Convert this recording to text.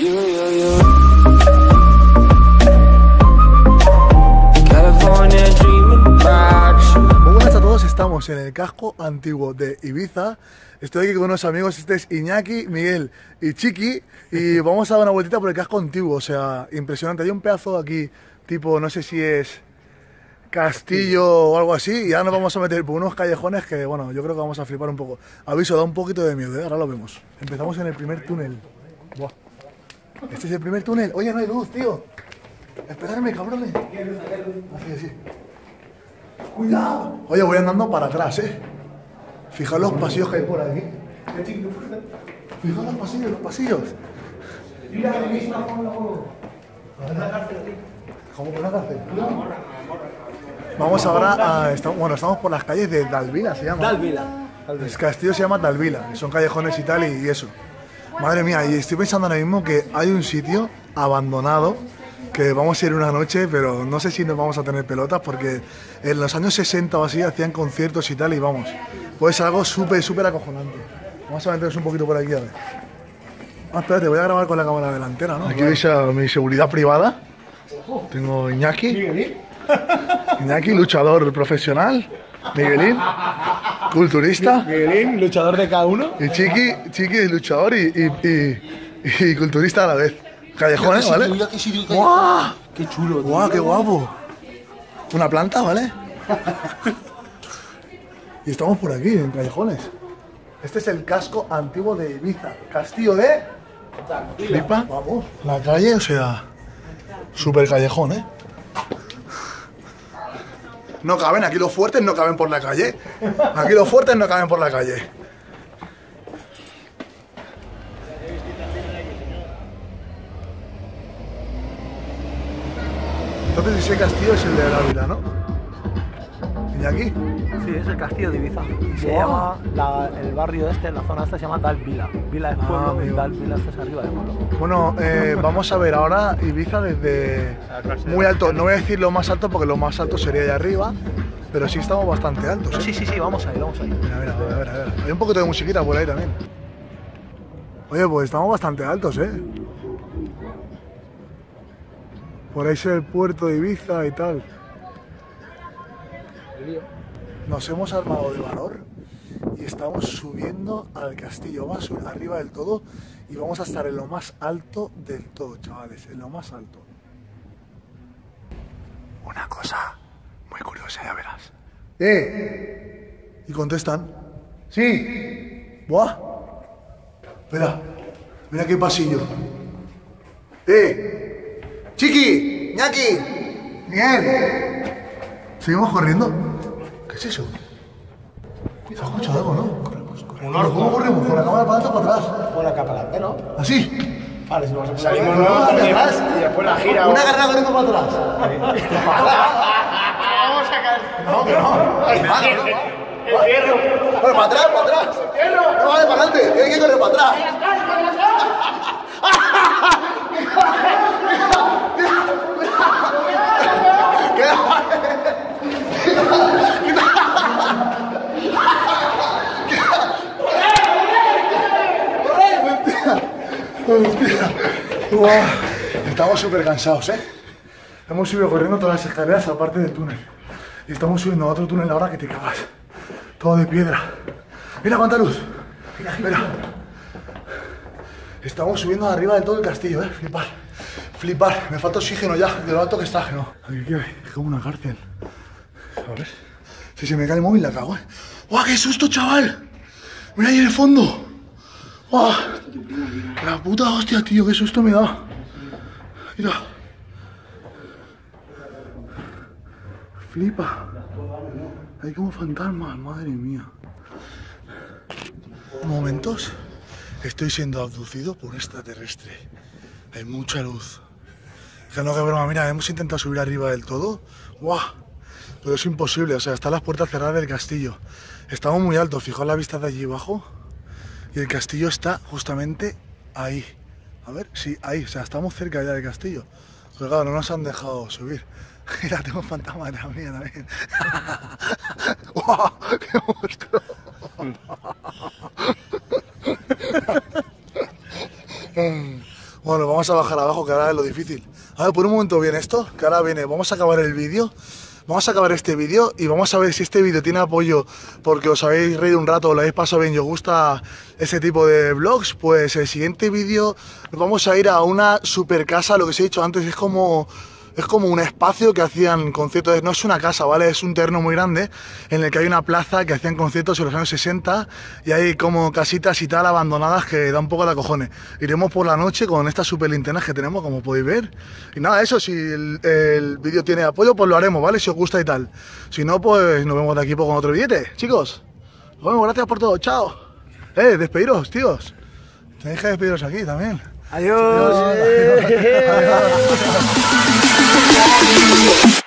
Muy buenas a todos, estamos en el casco antiguo de Ibiza. Estoy aquí con unos amigos, este es Iñaki, Miguel y Chiqui, y vamos a dar una vueltita por el casco antiguo, o sea, impresionante. Hay un pedazo aquí, tipo, no sé si es castillo o algo así, y ahora nos vamos a meter por unos callejones que, bueno, yo creo que vamos a flipar un poco. Aviso, da un poquito de miedo, ¿eh? Ahora lo vemos. Empezamos en el primer túnel. Buah. Este es el primer túnel. Oye, no hay luz, tío. Esperadme, cabrones. Así, así. ¡Cuidado! Oye, voy andando para atrás, ¿eh? Fijaos los pasillos que hay por aquí. Fijaos los pasillos. Mira, tenéis una fórmula. ¿Cómo que una cárcel? Vamos ahora a... estamos por las calles de Dalvila, se llama. Dalvila. El castillo se llama Dalvila, que son callejones y tal y eso. Madre mía, y estoy pensando ahora mismo que hay un sitio abandonado que vamos a ir una noche, pero no sé si nos vamos a tener pelotas porque en los años 60 o así hacían conciertos y tal y vamos, pues algo súper acojonante. Vamos a meternos un poquito por aquí a ver. Espérate, voy a grabar con la cámara delantera, ¿no? Aquí veis a mi seguridad privada. Tengo Iñaki. Iñaki, luchador profesional. Miguelín, culturista. Miguelín, luchador de K1. Y Chiqui, luchador y culturista a la vez. Callejones, ¿vale? ¡Guau! ¡Qué chulo! ¡Guau, qué guapo! Una planta, ¿vale? Y estamos por aquí, en callejones. Este es el casco antiguo de Ibiza. Castillo de... Flipa. Vamos. La calle, o sea... Súper callejón, ¿eh? No caben, aquí los fuertes no caben por la calle. Aquí los fuertes no caben por la calle. Entonces ese castillo es el de Dávila, ¿no? ¿Y aquí? Sí, es el castillo de Ibiza. Se llama, el barrio este, la zona esta se llama Dalvila. Vila es pueblo y Dalvila es arriba de pueblo. Bueno, vamos a ver ahora Ibiza desde muy alto. No voy a decir lo más alto porque lo más alto sería allá arriba, pero sí estamos bastante altos, ¿eh? Sí, vamos ahí. Mira, a ver. Hay un poquito de musiquita por ahí también. Oye, pues estamos bastante altos, ¿eh? Por ahí es el puerto de Ibiza y tal. Nos hemos armado de valor y estamos subiendo al castillo. Vamos a subir arriba del todo y vamos a estar en lo más alto del todo, chavales. En lo más alto. Una cosa muy curiosa, ya verás. Y contestan. Sí. Buah. Mira qué pasillo. Chiqui, Iñaki, Miguel. ¿Seguimos corriendo? ¿Qué es eso? ¿Se ha escuchado algo, no? Corremos. ¿Cómo corremos? ¿Con la cámara para adelante o para atrás? Con la capa delante, ¿no? ¿Así? Vale, si vamos a salimos luego atrás y después la gira. Una carrera corriendo para atrás. Vamos a caer. No, que no. El hierro. Bueno, para atrás. No vale para adelante, tiene que correr para atrás. Estamos súper cansados, ¿eh? Hemos subido corriendo todas las escaleras aparte del túnel. Y estamos subiendo a otro túnel ahora que te cagas. Todo de piedra. Mira cuánta luz. Mira. Estamos subiendo arriba del todo el castillo, ¿eh? Flipar. Me falta oxígeno ya, de lo alto que está, ¿no? Aquí ¿qué hay? Es como una cárcel. A ver. Si se me cae el móvil, la cago, ¿eh? ¡Guau, qué susto, chaval! Mira ahí en el fondo. ¡Guau! La puta hostia, tío, qué susto me da. Mira. Flipa. Hay como fantasmas, madre mía. Momentos. Estoy siendo abducido por un extraterrestre. Hay mucha luz. Que no, que broma, mira, hemos intentado subir arriba del todo. ¡Guau! Pero es imposible, o sea, están las puertas cerradas del castillo. Estamos muy altos, fijaos la vista de allí abajo. Y el castillo está justamente ahí. A ver, sí, ahí, o sea, estamos cerca ya del castillo. Pero claro, no nos han dejado subir. Mira, tengo fantasma detrás mía también. ¡Guau! ¡Qué monstruo! Bueno, vamos a bajar abajo, que ahora es lo difícil. A ver, por un momento bien esto, que ahora viene. Vamos a acabar el vídeo. Vamos a acabar este vídeo y vamos a ver si este vídeo tiene apoyo porque os habéis reído un rato, lo habéis pasado bien y os gusta ese tipo de vlogs. Pues el siguiente vídeo nos vamos a ir a una super casa, lo que os he dicho antes, es como un espacio que hacían conciertos, no es una casa, ¿vale? Es un terreno muy grande en el que hay una plaza que hacían conciertos en los años 60 y hay como casitas y tal abandonadas que da un poco de cojones. Iremos por la noche con estas super linternas que tenemos, como podéis ver. Y nada, eso, si el vídeo tiene apoyo, pues lo haremos, ¿vale? Si os gusta y tal. Si no, pues nos vemos de aquí con otro billete. Chicos, nos vemos, gracias por todo, chao. Despediros, tíos. Tenéis que despediros aquí también. Adiós. Adiós. Adiós.